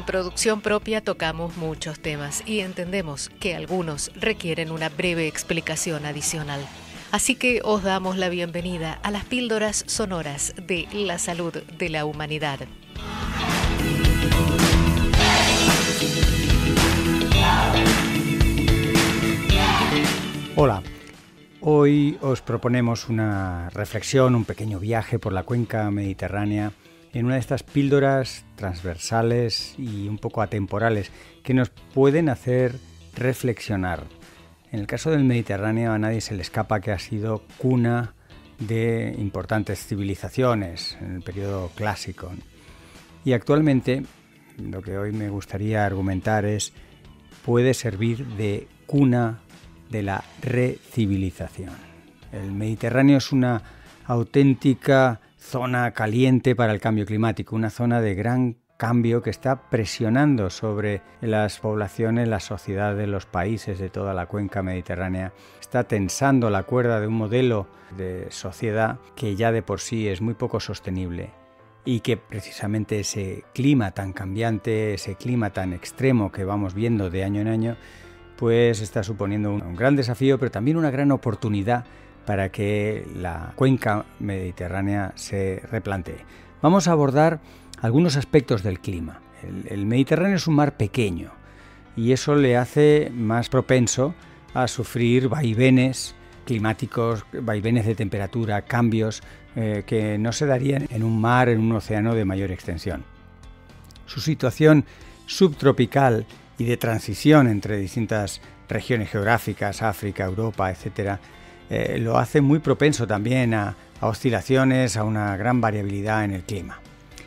En producción propia tocamos muchos temas y entendemos que algunos requieren una breve explicación adicional. Así que os damos la bienvenida a las píldoras sonoras de la salud de la humanidad. Hola, hoy os proponemos una reflexión, un pequeño viaje por la cuenca mediterránea en una de estas píldoras transversales y un poco atemporales que nos pueden hacer reflexionar. En el caso del Mediterráneo a nadie se le escapa que ha sido cuna de importantes civilizaciones en el periodo clásico. Y actualmente lo que hoy me gustaría argumentar puede servir de cuna de la recivilización. El Mediterráneo es una auténtica zona caliente para el cambio climático, una zona de gran cambio que está presionando sobre las poblaciones, la sociedad de los países de toda la cuenca mediterránea. Está tensando la cuerda de un modelo de sociedad que ya de por sí es muy poco sostenible y que precisamente ese clima tan cambiante, ese clima tan extremo que vamos viendo de año en año, pues está suponiendo un gran desafío, pero también una gran oportunidad para que la cuenca mediterránea se replantee. Vamos a abordar algunos aspectos del clima. El Mediterráneo es un mar pequeño y eso le hace más propenso a sufrir vaivenes climáticos, vaivenes de temperatura, cambios que no se darían en un mar, en un océano de mayor extensión. Su situación subtropical y de transición entre distintas regiones geográficas, África, Europa, etcétera, lo hace muy propenso también a oscilaciones, a una gran variabilidad en el clima.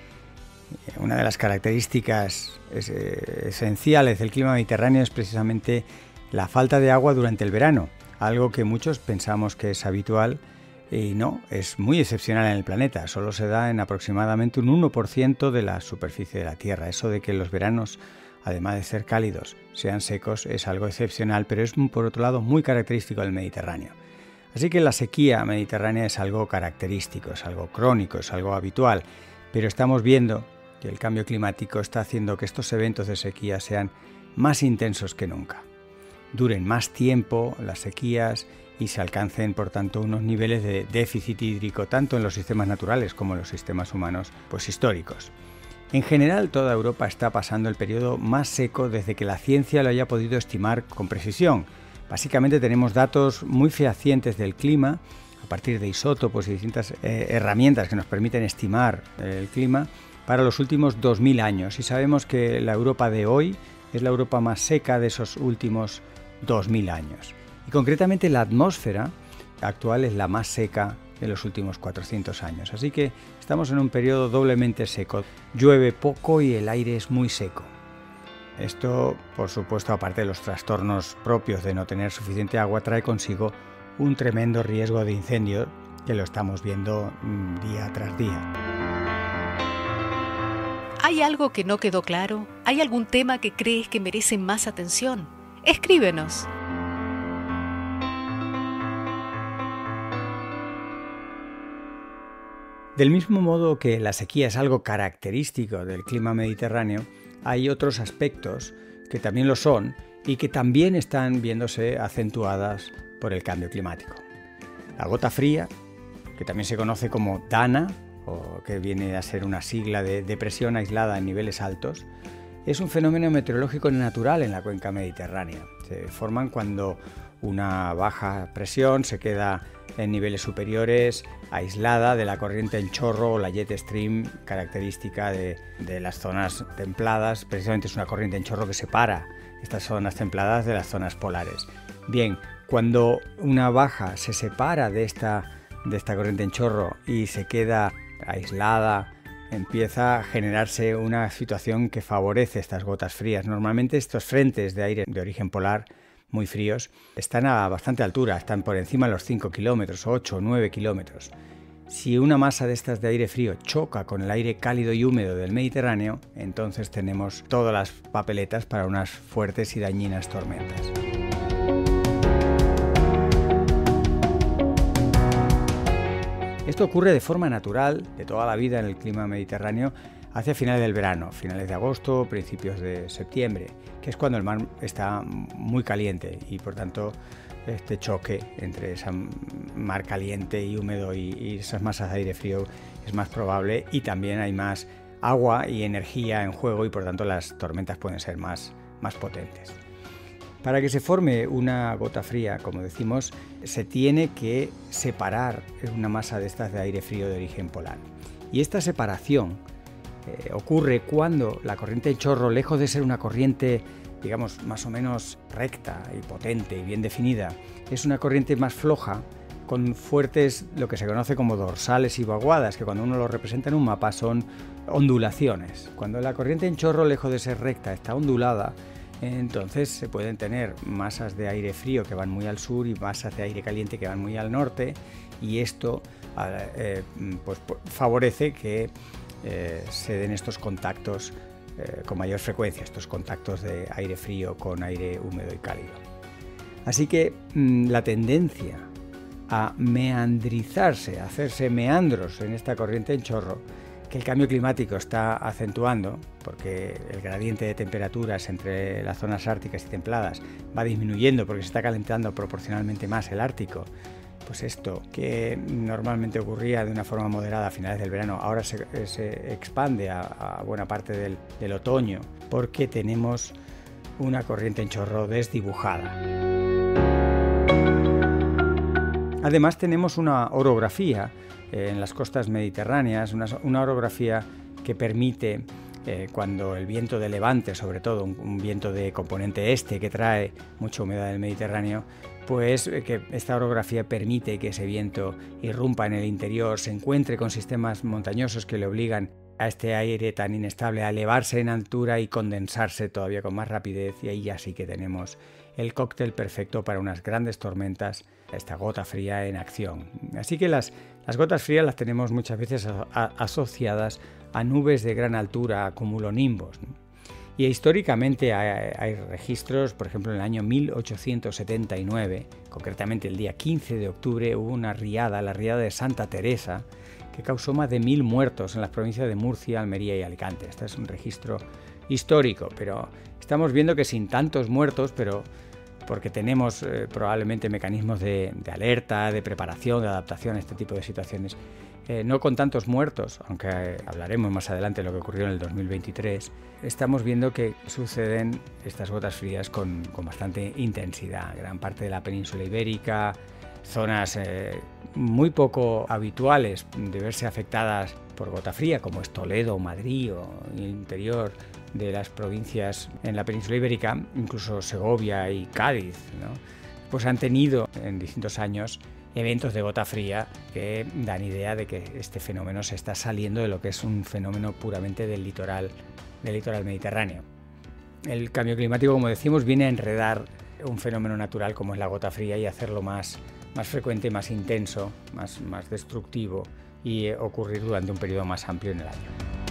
Una de las características esenciales del clima mediterráneo es precisamente la falta de agua durante el verano, algo que muchos pensamos que es habitual y no, es muy excepcional en el planeta. Solo se da en aproximadamente un 1% de la superficie de la Tierra. Eso de que los veranos, además de ser cálidos, sean secos es algo excepcional, pero es por otro lado muy característico del Mediterráneo. Así que la sequía mediterránea es algo característico, es algo crónico, es algo habitual, pero estamos viendo que el cambio climático está haciendo que estos eventos de sequía sean más intensos que nunca. Duren más tiempo las sequías y se alcancen, por tanto, unos niveles de déficit hídrico tanto en los sistemas naturales como en los sistemas humanos, pues históricos. En general, toda Europa está pasando el periodo más seco desde que la ciencia lo haya podido estimar con precisión. Básicamente tenemos datos muy fehacientes del clima, a partir de isótopos y distintas herramientas que nos permiten estimar el clima para los últimos 2000 años. Y sabemos que la Europa de hoy es la Europa más seca de esos últimos 2000 años. Y concretamente la atmósfera actual es la más seca de los últimos 400 años. Así que estamos en un periodo doblemente seco. Llueve poco y el aire es muy seco. Esto, por supuesto, aparte de los trastornos propios de no tener suficiente agua, trae consigo un tremendo riesgo de incendio que lo estamos viendo día tras día. ¿Hay algo que no quedó claro? ¿Hay algún tema que crees que merece más atención? Escríbenos. Del mismo modo que la sequía es algo característico del clima mediterráneo, hay otros aspectos que también lo son y que también están viéndose acentuadas por el cambio climático. La gota fría, que también se conoce como DANA, o que viene a ser una sigla de depresión aislada en niveles altos, es un fenómeno meteorológico natural en la cuenca mediterránea. Se forman cuando una baja presión se queda en niveles superiores, aislada de la corriente en chorro o la jet stream característica de las zonas templadas. Precisamente es una corriente en chorro que separa estas zonas templadas de las zonas polares. Bien, cuando una baja se separa de esta corriente en chorro y se queda aislada, empieza a generarse una situación que favorece estas gotas frías. Normalmente estos frentes de aire de origen polar muy fríos están a bastante altura, están por encima de los 5 kilómetros, 8 o 9 kilómetros. Si una masa de estas de aire frío choca con el aire cálido y húmedo del Mediterráneo, entonces tenemos todas las papeletas para unas fuertes y dañinas tormentas. Esto ocurre de forma natural de toda la vida en el clima mediterráneo hacia finales del verano, finales de agosto, principios de septiembre, que es cuando el mar está muy caliente y por tanto este choque entre ese mar caliente y húmedo y esas masas de aire frío es más probable, y también hay más agua y energía en juego y por tanto las tormentas pueden ser más potentes. Para que se forme una gota fría, como decimos, se tiene que separar una masa de estas de aire frío de origen polar. Y esta separación ocurre cuando la corriente en chorro, lejos de ser una corriente, digamos, más o menos recta y potente y bien definida, es una corriente más floja, con fuertes, lo que se conoce como dorsales y vaguadas, que cuando uno lo representa en un mapa son ondulaciones. Cuando la corriente en chorro, lejos de ser recta, está ondulada, entonces se pueden tener masas de aire frío que van muy al sur y masas de aire caliente que van muy al norte, y esto pues favorece que se den estos contactos con mayor frecuencia, estos contactos de aire frío con aire húmedo y cálido. Así que la tendencia a meandrizarse, a hacerse meandros en esta corriente en chorro, que el cambio climático está acentuando, porque el gradiente de temperaturas entre las zonas árticas y templadas va disminuyendo porque se está calentando proporcionalmente más el Ártico, pues esto que normalmente ocurría de una forma moderada a finales del verano, ahora se expande a buena parte del otoño, porque tenemos una corriente en chorro desdibujada. Además tenemos una orografía en las costas mediterráneas, una orografía que permite, cuando el viento de levante, sobre todo un viento de componente este que trae mucha humedad del Mediterráneo, pues que esta orografía permite que ese viento irrumpa en el interior, se encuentre con sistemas montañosos que le obligan a este aire tan inestable a elevarse en altura y condensarse todavía con más rapidez, y ahí ya sí que tenemos el cóctel perfecto para unas grandes tormentas, esta gota fría en acción. Así que las gotas frías las tenemos muchas veces asociadas a nubes de gran altura, a cumulonimbos, ¿no? Y históricamente hay registros, por ejemplo en el año 1879, concretamente el día 15 de octubre, hubo una riada, la riada de Santa Teresa, que causó más de 1000 muertos en las provincias de Murcia, Almería y Alicante. Este es un registro histórico, pero estamos viendo que sin tantos muertos, pero porque tenemos probablemente mecanismos de alerta, de preparación, de adaptación a este tipo de situaciones, no con tantos muertos, aunque hablaremos más adelante de lo que ocurrió en el 2023, estamos viendo que suceden estas gotas frías con bastante intensidad. Gran parte de la península ibérica, zonas muy poco habituales de verse afectadas por gota fría, como es Toledo, Madrid o el interior de las provincias en la península ibérica, incluso Segovia y Cádiz, ¿no? Pues han tenido en distintos años eventos de gota fría que dan idea de que este fenómeno se está saliendo de lo que es un fenómeno puramente del litoral mediterráneo. El cambio climático, como decimos, viene a enredar un fenómeno natural como es la gota fría y hacerlo más frecuente, más intenso, más destructivo, y ocurrir durante un periodo más amplio en el año.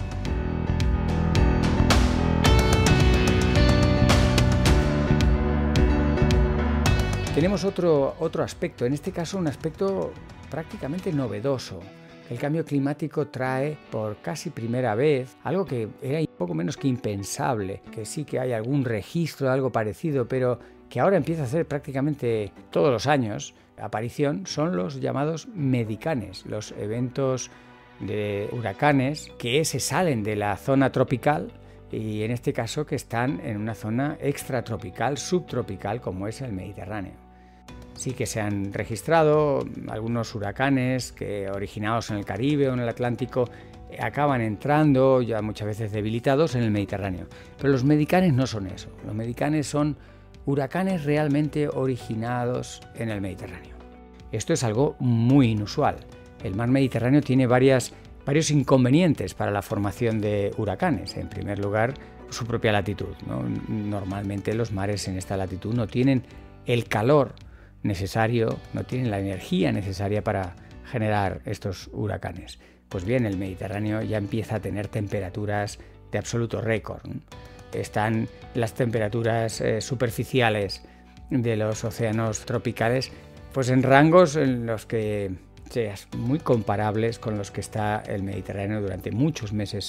Tenemos otro aspecto, en este caso un aspecto prácticamente novedoso. El cambio climático trae por casi primera vez algo que era poco menos que impensable, que sí que hay algún registro de algo parecido, pero que ahora empieza a hacer prácticamente todos los años aparición, son los llamados medicanes, los eventos de huracanes que se salen de la zona tropical y en este caso que están en una zona extratropical, subtropical, como es el Mediterráneo. Sí que se han registrado algunos huracanes que, originados en el Caribe o en el Atlántico, acaban entrando ya muchas veces debilitados en el Mediterráneo. Pero los medicanes no son eso. Los medicanes son huracanes realmente originados en el Mediterráneo. Esto es algo muy inusual. El mar Mediterráneo tiene varios inconvenientes para la formación de huracanes. En primer lugar, su propia latitud, ¿no? Normalmente los mares en esta latitud no tienen el calor necesario, no tienen la energía necesaria para generar estos huracanes. Pues bien, el Mediterráneo ya empieza a tener temperaturas de absoluto récord, ¿no? Están las temperaturas superficiales de los océanos tropicales pues en rangos en los que sean muy comparables con los que está el Mediterráneo durante muchos meses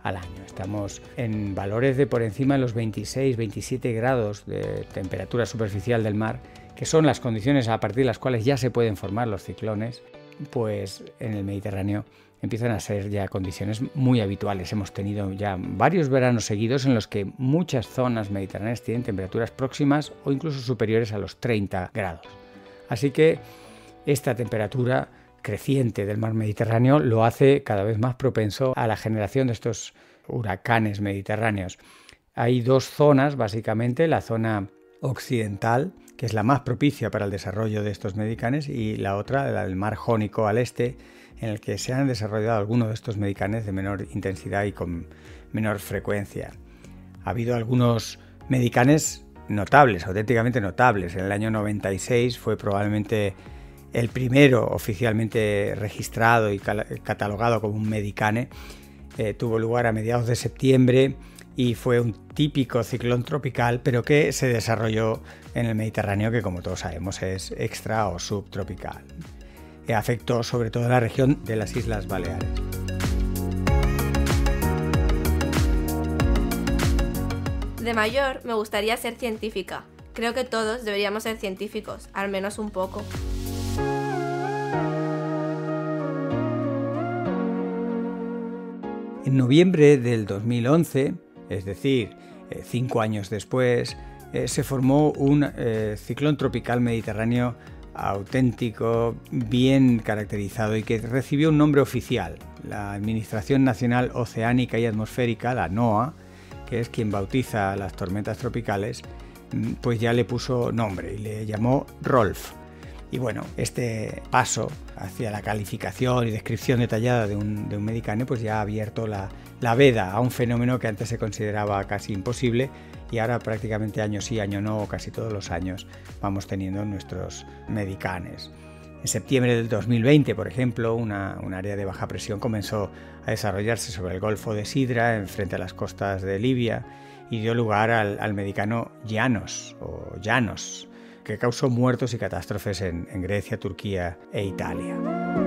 al año. Estamos en valores de por encima de los 26-27 grados de temperatura superficial del mar, que son las condiciones a partir de las cuales ya se pueden formar los ciclones. Pues en el Mediterráneo empiezan a ser ya condiciones muy habituales. Hemos tenido ya varios veranos seguidos en los que muchas zonas mediterráneas tienen temperaturas próximas o incluso superiores a los 30 grados. Así que esta temperatura creciente del mar Mediterráneo lo hace cada vez más propenso a la generación de estos huracanes mediterráneos. Hay dos zonas, básicamente, la zona occidental, que es la más propicia para el desarrollo de estos medicanes, y la otra, la del mar Jónico al este, en el que se han desarrollado algunos de estos medicanes de menor intensidad y con menor frecuencia. Ha habido algunos medicanes notables, auténticamente notables. En el año 96 fue probablemente el primero oficialmente registrado y catalogado como un medicane. Tuvo lugar a mediados de septiembre y fue un típico ciclón tropical, pero que se desarrolló en el Mediterráneo, que como todos sabemos es extra o subtropical. Afectó sobre todo la región de las Islas Baleares. De mayor me gustaría ser científica. Creo que todos deberíamos ser científicos, al menos un poco. En noviembre del 2011, es decir, 5 años después, se formó un ciclón tropical mediterráneo auténtico, bien caracterizado y que recibió un nombre oficial. La Administración Nacional Oceánica y Atmosférica, la NOAA, que es quien bautiza las tormentas tropicales, pues ya le puso nombre y le llamó Rolf. Y bueno, este paso hacia la calificación y descripción detallada de un medicane pues ya ha abierto la veda a un fenómeno que antes se consideraba casi imposible y ahora prácticamente año sí, año no, casi todos los años vamos teniendo nuestros medicanes. En septiembre del 2020, por ejemplo, un área de baja presión comenzó a desarrollarse sobre el Golfo de Sidra, frente a las costas de Libia, y dio lugar al medicano Janos, que causó muertos y catástrofes en Grecia, Turquía e Italia.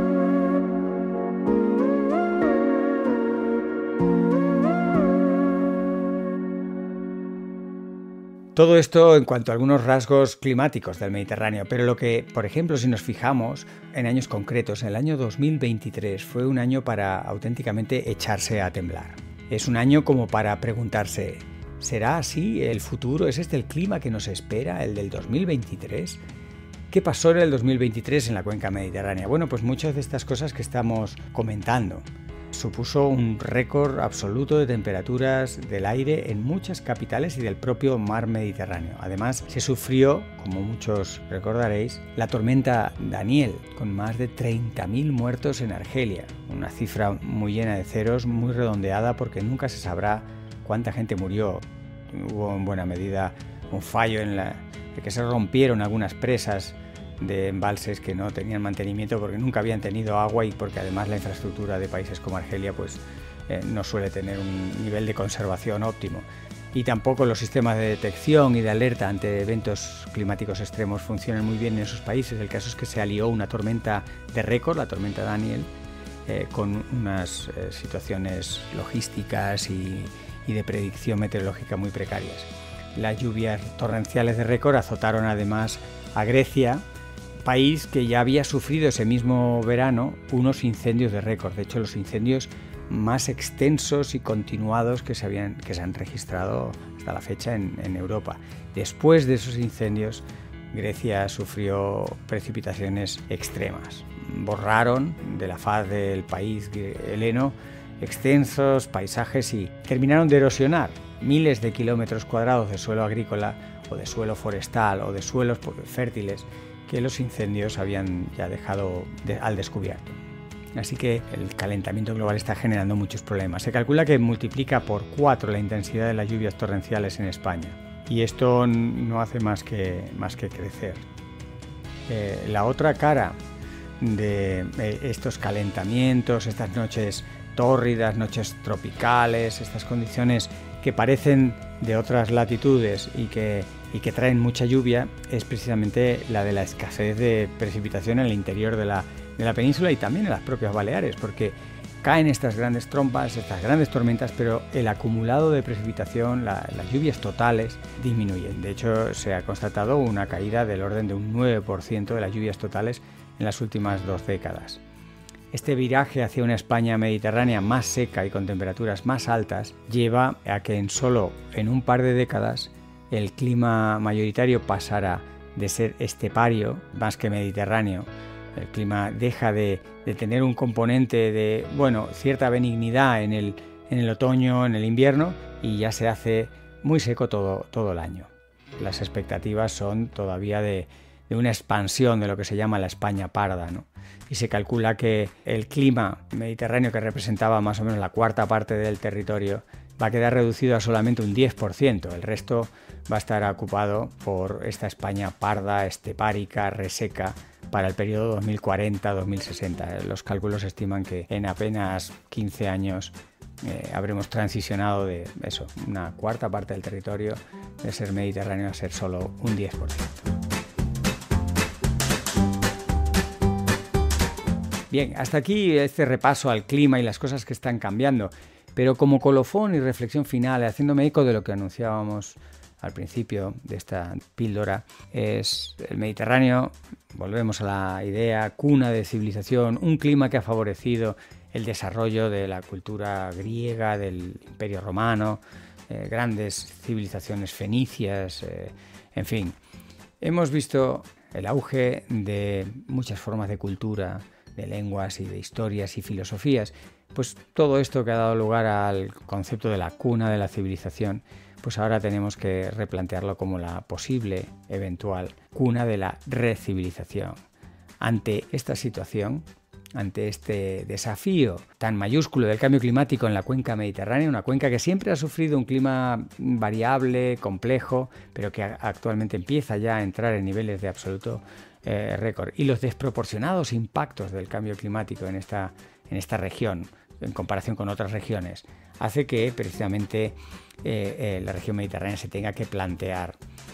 Todo esto en cuanto a algunos rasgos climáticos del Mediterráneo, pero lo que, por ejemplo, si nos fijamos en años concretos, el año 2023 fue un año para auténticamente echarse a temblar. Es un año como para preguntarse, ¿será así el futuro? ¿Es este el clima que nos espera, el del 2023? ¿Qué pasó en el 2023 en la cuenca mediterránea? Bueno, pues muchas de estas cosas que estamos comentando. Supuso un récord absoluto de temperaturas del aire en muchas capitales y del propio mar Mediterráneo. Además, se sufrió, como muchos recordaréis, la tormenta Daniel, con más de 30.000 muertos en Argelia. Una cifra muy llena de ceros, muy redondeada, porque nunca se sabrá cuánta gente murió. Hubo en buena medida un fallo en que se rompieron algunas presas de embalses que no tenían mantenimiento porque nunca habían tenido agua y porque además la infraestructura de países como Argelia pues no suele tener un nivel de conservación óptimo. Y tampoco los sistemas de detección y de alerta ante eventos climáticos extremos funcionan muy bien en esos países. El caso es que se alió una tormenta de récord, la tormenta Daniel, con unas situaciones logísticas y de predicción meteorológica muy precarias. Las lluvias torrenciales de récord azotaron además a Grecia, país que ya había sufrido ese mismo verano unos incendios de récord. De hecho, los incendios más extensos y continuados que se han registrado hasta la fecha en Europa. Después de esos incendios, Grecia sufrió precipitaciones extremas. Borraron de la faz del país heleno extensos paisajes y terminaron de erosionar miles de kilómetros cuadrados de suelo agrícola o de suelo forestal o de suelos fértiles que los incendios habían ya dejado al descubierto. Así que el calentamiento global está generando muchos problemas. Se calcula que multiplica por 4 la intensidad de las lluvias torrenciales en España y esto no hace más que crecer. La otra cara de estos calentamientos, estas noches tórridas, noches tropicales, estas condiciones que parecen de otras latitudes y que traen mucha lluvia, es precisamente la de la escasez de precipitación en el interior de la península y también en las propias Baleares, porque caen estas grandes trompas, estas grandes tormentas, pero el acumulado de precipitación, las lluvias totales disminuyen. De hecho, se ha constatado una caída del orden de un 9% de las lluvias totales en las últimas 2 décadas. Este viraje hacia una España mediterránea más seca y con temperaturas más altas lleva a que en un par de décadas el clima mayoritario pasará de ser estepario más que mediterráneo. El clima deja de tener un componente de cierta benignidad en el otoño, en el invierno, y ya se hace muy seco todo el año. Las expectativas son todavía de una expansión de lo que se llama la España parda, ¿no? Y se calcula que el clima mediterráneo, que representaba más o menos la cuarta parte del territorio, va a quedar reducido a solamente un 10%. El resto va a estar ocupado por esta España parda, estepárica, reseca, para el periodo 2040-2060. Los cálculos estiman que en apenas 15 años habremos transicionado de una cuarta parte del territorio de ser mediterráneo a ser solo un 10%. Bien, hasta aquí este repaso al clima y las cosas que están cambiando, pero como colofón y reflexión final, haciéndome eco de lo que anunciábamos al principio de esta píldora, es el Mediterráneo, volvemos a la idea, cuna de civilización, un clima que ha favorecido el desarrollo de la cultura griega, del Imperio Romano, grandes civilizaciones fenicias, en fin. Hemos visto el auge de muchas formas de cultura, de lenguas y de historias y filosofías. Pues todo esto que ha dado lugar al concepto de la cuna de la civilización, pues ahora tenemos que replantearlo como la posible, eventual cuna de la recivilización. Ante esta situación, ante este desafío tan mayúsculo del cambio climático en la cuenca mediterránea, una cuenca que siempre ha sufrido un clima variable, complejo, pero que actualmente empieza ya a entrar en niveles de absoluto récord, y los desproporcionados impactos del cambio climático en esta región, en comparación con otras regiones, hace que precisamente la región mediterránea se tenga que plantear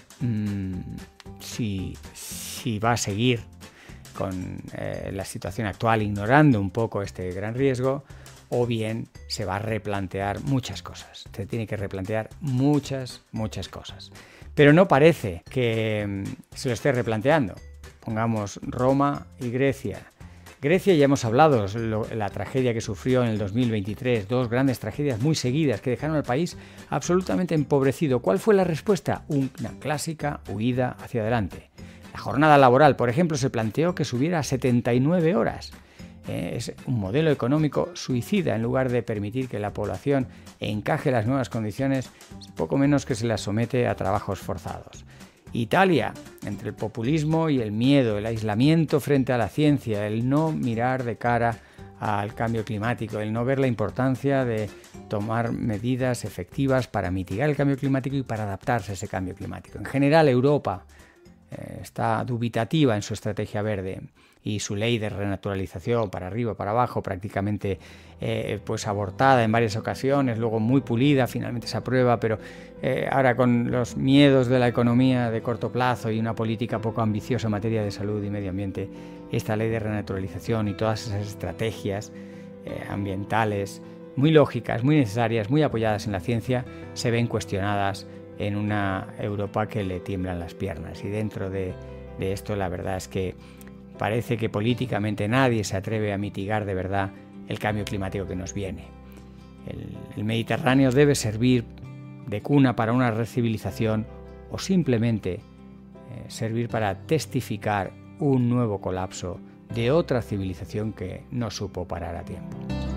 si va a seguir con la situación actual, ignorando un poco este gran riesgo, o bien se va a replantear muchas cosas. Se tiene que replantear muchas cosas. Pero no parece que se lo esté replanteando. Pongamos Roma y Grecia. Grecia, ya hemos hablado, la tragedia que sufrió en el 2023, 2 grandes tragedias muy seguidas que dejaron al país absolutamente empobrecido. ¿Cuál fue la respuesta? Una clásica huida hacia adelante. La jornada laboral, por ejemplo, se planteó que subiera a 79 horas. Es un modelo económico suicida. En lugar de permitir que la población encaje las nuevas condiciones, poco menos que se las somete a trabajos forzados. Italia, entre el populismo y el miedo, el aislamiento frente a la ciencia, el no mirar de cara al cambio climático, el no ver la importancia de tomar medidas efectivas para mitigar el cambio climático y para adaptarse a ese cambio climático. En general, Europa está dubitativa en su estrategia verde y su ley de renaturalización, para arriba, para abajo, prácticamente pues abortada en varias ocasiones, luego muy pulida, finalmente se aprueba, pero ahora con los miedos de la economía de corto plazo y una política poco ambiciosa en materia de salud y medio ambiente, esta ley de renaturalización y todas esas estrategias ambientales muy lógicas, muy necesarias, muy apoyadas en la ciencia, se ven cuestionadas en una Europa que le tiemblan las piernas. Y dentro de esto, la verdad es que parece que políticamente nadie se atreve a mitigar de verdad el cambio climático que nos viene. El Mediterráneo debe servir de cuna para una recivilización o simplemente servir para testificar un nuevo colapso de otra civilización que no supo parar a tiempo.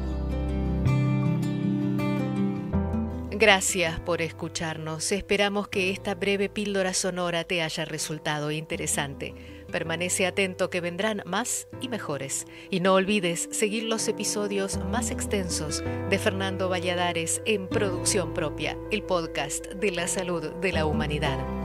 Gracias por escucharnos. Esperamos que esta breve píldora sonora te haya resultado interesante. Permanece atento que vendrán más y mejores. Y no olvides seguir los episodios más extensos de Fernando Valladares en Producción Propia, el podcast de la salud de la humanidad.